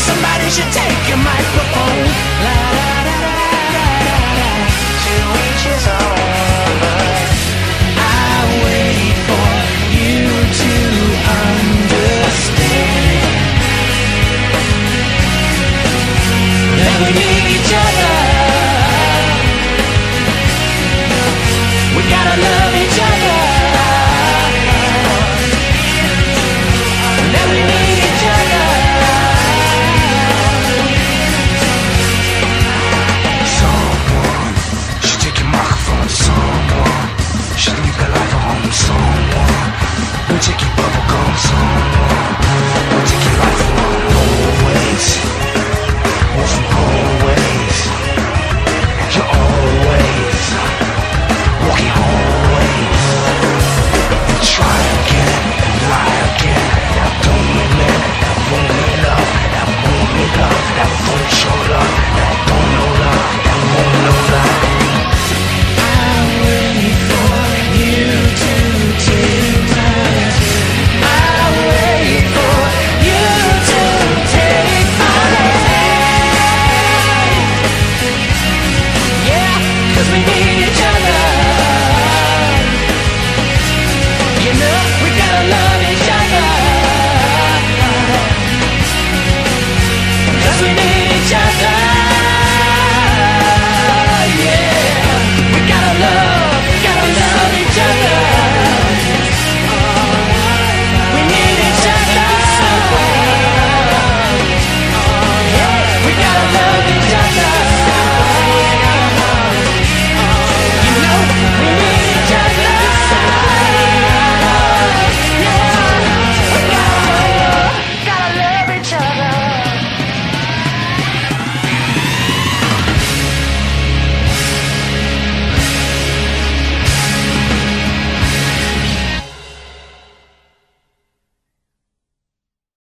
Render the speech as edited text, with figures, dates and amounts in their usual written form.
Somebody should take your microphone. La da da da da da da. To each his own, but I wait for you to understand that we need each other. We gotta love each other. That we need each other. Someone should take your microphone. Someone should leave their life at home. Someone will take your bubble gum. Someone will take your life alone. Always.